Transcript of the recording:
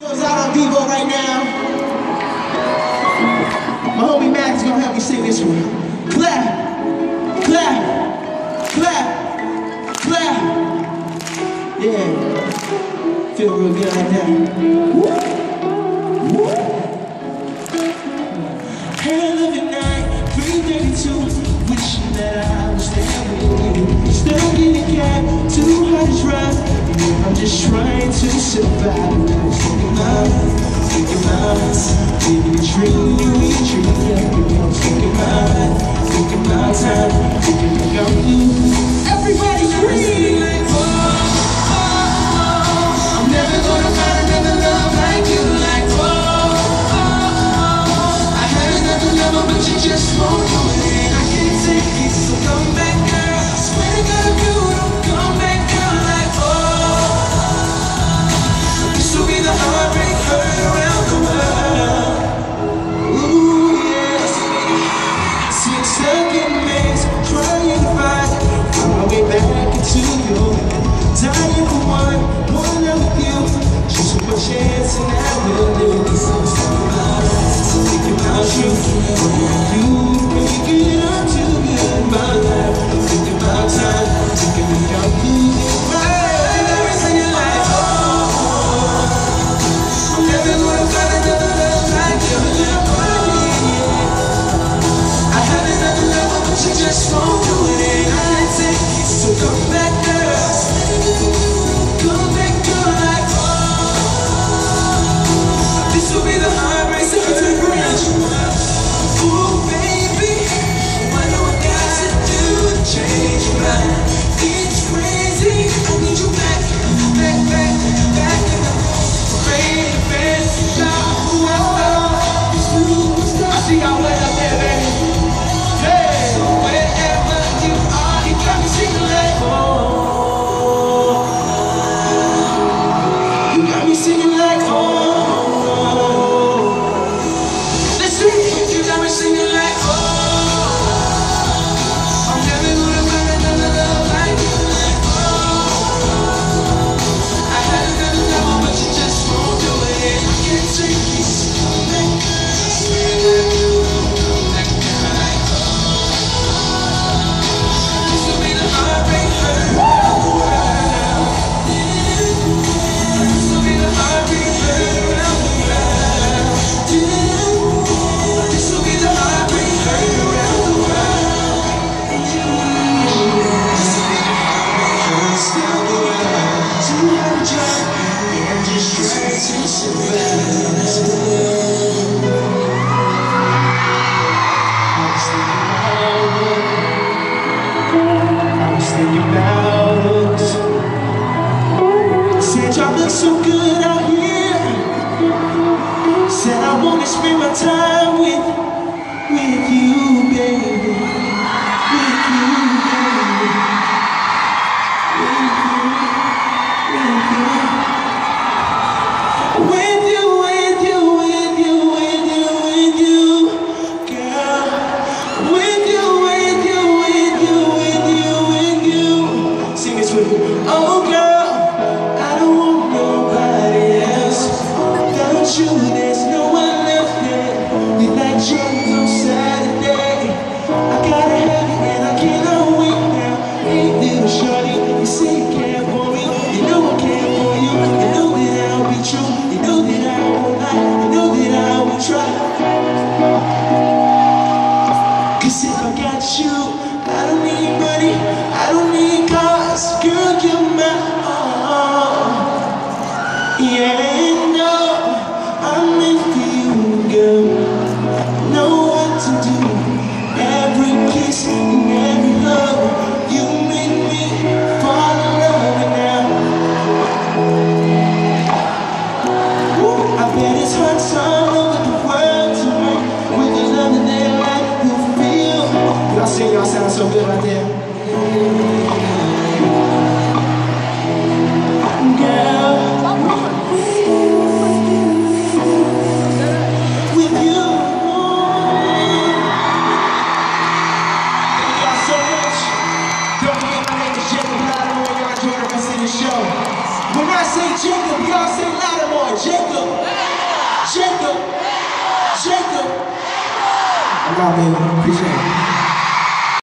Goes out on Devo right now. My homie Mac is gonna help me sing this one. Clap, clap, clap, clap. Yeah, feel real good like that. Hell of a night, 3:32. Wishing that I was there with you. Still getting cab, too hot to drive. I'm just trying to survive. Thinking about living a dream, you ain't dreaming yet. I'm thinking about time, thinking about you. Everybody scream! I'm never gonna find another love like you, like I had another lover, but you just won't do it. I can't take it, so come back, girl. I swear to God, if you don't come back, girl, like this will be the heartbreak heard around the world. Ooh, yes. See, I'm stuck in a maze, trying to find my way back into you. Dying for one love with you. Just one chance and I will live. Thinking about you, you make it up too good. My life, thinking about time, thinking about you. Everything in life, I'm never gonna find another love like you. I have another lover, but you just won't do it. I can't take it, so come back, girl. Come back, girl, like this will be the heartbreak so it's a bridge. Ooh, baby, what do I got to do to change your mind? It's crazy, I need you back, back, back, back in the great fancy love. I see y'all way up there, baby. Hey, so wherever you are, you got me singing like you got me singing like listen, you got me singing like I'm never gonna find another love like you, like I had another love, but you just won't do it. I can't take this. Come back, girl. I swear that you will come back, girl, like this will be the heartbreak heard around the world. This will be the heartbreak heard around the world. This will be the heartbreak heard around the world. This will be the heartbreak heard around the world. Too hard to try, I'm just trying to survive. I was thinking about us. Said y'all look so good out here. Said I wanna spend my time with you, baby. With you, baby. With you, with you. With you, with you, with you, with you, with you, girl. With you, with you, with you, with you, with you. Sing this with me. Oh, girl, I don't want nobody else. Without you, there's no one left there. We like drums on Saturday. I gotta have it and I cannot wait now. Hey, little shorty, you say you care for me. You know I care for you. You know that I'll be true. You know that I won't lie. You know that I will try. Cause if I got you, I don't need money, I don't need cars. Girl, you're my all. Yeah, no, I'm in for you, girl. Know what to do. Every kiss and every love, you make me fall in love now. Ooh, I bet it's hard all over the world tonight. With the love that they like, you feel. Y'all sing, y'all sound so good right there. Girl, with you. I love you. Appreciate it.